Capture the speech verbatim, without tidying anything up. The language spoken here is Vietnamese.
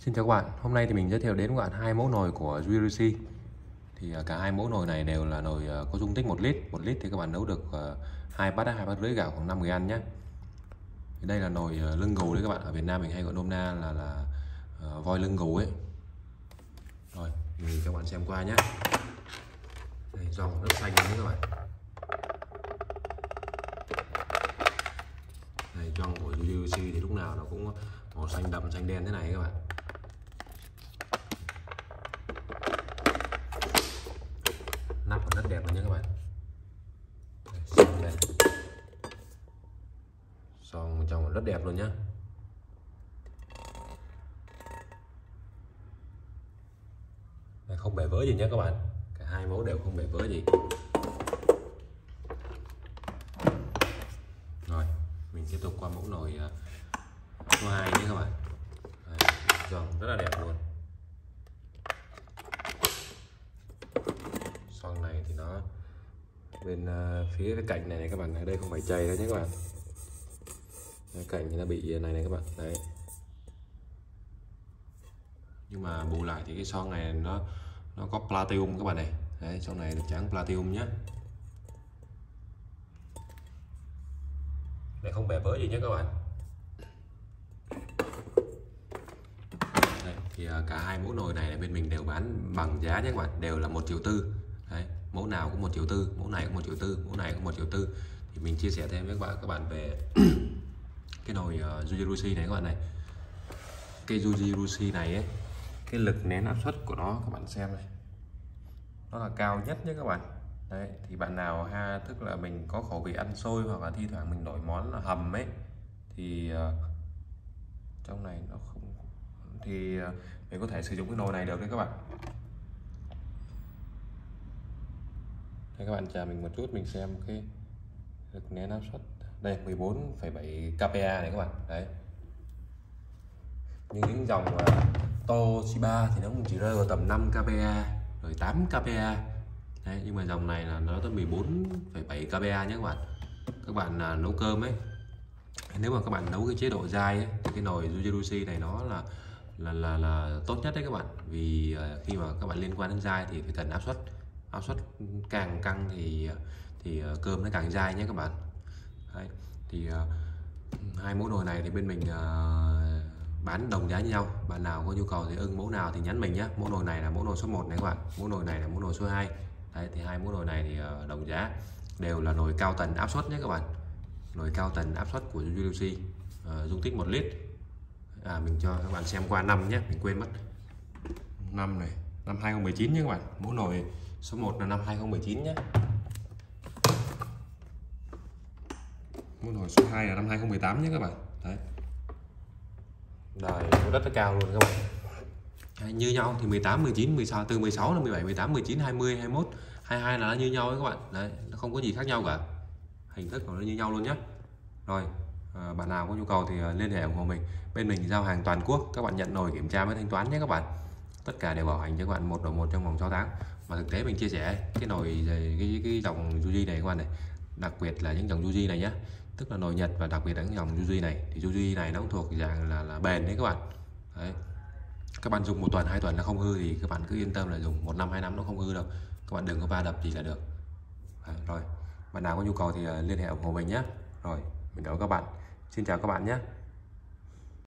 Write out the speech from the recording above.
Xin chào các bạn, hôm nay thì mình giới thiệu đến các bạn hai mẫu nồi của Juicy. Thì cả hai mẫu nồi này đều là nồi có dung tích một lít. một lít thì các bạn nấu được hai bát hai bát rưỡi gạo khoảng năm người ăn nhé. Đây là nồi lưng gù đấy các bạn, ở Việt Nam mình hay gọi nôm na là là uh, voi lưng gù ấy. Rồi, mình cho các bạn xem qua nhé. Đây, giòn rất xanh đấy các bạn. Đây, giòn của Juicy thì lúc nào nó cũng màu xanh đậm xanh đen thế này các bạn. Nắp còn rất đẹp luôn nhé các bạn. Đây, son trong rất đẹp luôn nhá. Đây, không bể vỡ gì nhé các bạn, cả hai mẫu đều không bể vỡ gì. Rồi mình tiếp tục qua mẫu nồi số hai nhé các bạn. Đây, giòn rất là đẹp luôn. Son này thì nó bên uh, phía cái cạnh này, này các bạn, ở đây không phải chày đâu nhé các bạn. Cái cạnh thì nó bị này này các bạn, đấy. Nhưng mà bù lại thì cái son này nó nó có platinum các bạn này, đấy, son này được trắng platinum nhé. Để không bể vỡ gì nhé các bạn. Đây, thì uh, cả hai mẫu nồi này bên mình đều bán bằng giá nhé các bạn, đều là một triệu tư. Đấy, mẫu nào cũng một triệu tư, mẫu này cũng một triệu tư, mẫu này cũng một triệu tư. Thì mình chia sẻ thêm với các bạn các bạn về cái nồi uh, Juicy này các bạn này. Cái Juicy này ấy, cái lực nén áp suất của nó các bạn xem này, nó là cao nhất nhé các bạn. Đấy, thì bạn nào ha, tức là mình có khẩu vị ăn xôi hoặc là thi thoảng mình đổi món là hầm ấy, thì uh, trong này nó không, thì uh, mình có thể sử dụng cái nồi này được đấy các bạn. Đây, các bạn chờ mình một chút, mình xem cái lực nén áp suất. Đây, mười bốn phẩy bảy ca pê a này các bạn. Đấy, nhưng những dòng uh, Toshiba thì nó cũng chỉ rơi vào tầm năm ca pê a rồi tám ca pê a. Đấy, nhưng mà dòng này là nó tới mười bốn phẩy bảy ca pê a nhé các bạn. Các bạn uh, nấu cơm ấy, nếu mà các bạn nấu cái chế độ dai ấy, thì cái nồi Juicy này nó là là là là tốt nhất đấy các bạn. Vì uh, khi mà các bạn liên quan đến dai thì phải cần áp suất, áp suất càng căng thì thì uh, cơm nó càng dai nhé các bạn. Đấy, thì uh, hai mẫu nồi này thì bên mình uh, bán đồng giá như nhau. Bạn nào có nhu cầu thì ưng mẫu nào thì nhắn mình nhé. Mẫu nồi này là mẫu nồi số một này các bạn, mẫu nồi này là mẫu nồi số hai. Đấy, thì hai mẫu nồi này thì uh, đồng giá, đều là nồi cao tần áp suất nhé các bạn. Nồi cao tần áp suất của Juicy, uh, dung tích một lít. À, mình cho các bạn xem qua năm nhé, mình quên mất. Năm này, năm hai không một chín nhé các bạn. Mẫu nồi số một là năm hai không một chín nhé. Mẫu nồi số hai là năm hai không một tám nhé các bạn. Đấy, đời nó rất là cao luôn các bạn. Đấy, như nhau thì mười tám, mười chín, mười sáu, từ mười sáu là mười bảy, mười tám, mười chín, hai mươi, hai mươi mốt, hai mươi hai là nó như nhau đấy các bạn. Đấy, nó không có gì khác nhau cả, hình thức của nó như nhau luôn nhé. Rồi, à, bạn nào có nhu cầu thì liên hệ ủng hộ mình. Bên mình giao hàng toàn quốc, các bạn nhận nồi kiểm tra với thanh toán nhé các bạn. Tất cả đều bảo hành cho các bạn một đổi một trong vòng sáu tháng. Mà thực tế mình chia sẻ cái nồi cái, cái, cái dòng Juicy này các bạn này, đặc biệt là những dòng Juicy này nhé, tức là nồi Nhật và đặc biệt là những dòng Juicy này, thì Juicy này nó cũng thuộc dạng là, là bền đấy các bạn. Đấy, các bạn dùng một tuần hai tuần là không hư thì các bạn cứ yên tâm là dùng một năm hai năm nó không hư đâu. Các bạn đừng có va đập gì là được. Đấy, rồi bạn nào có nhu cầu thì liên hệ ủng hộ mình nhé. Rồi mình cảm ơn các bạn, xin chào các bạn nhé.